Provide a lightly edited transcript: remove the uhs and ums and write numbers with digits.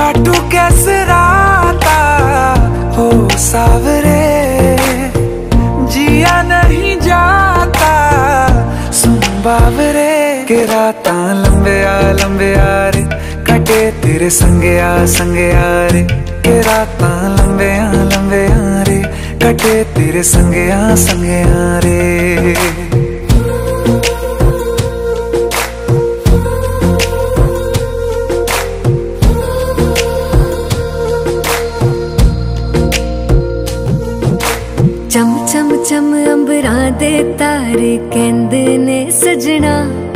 काटू कैसे राता हो सावरे, जिया नहीं जाता सुन बावरे। के राता लंबे आ रे, कटे तेरे संगे आ रे। के राता लंबे आ रे, कटे तेरे संगे आ रे। चम चम चम अंबरां दे तारे कहंदे ने सजना,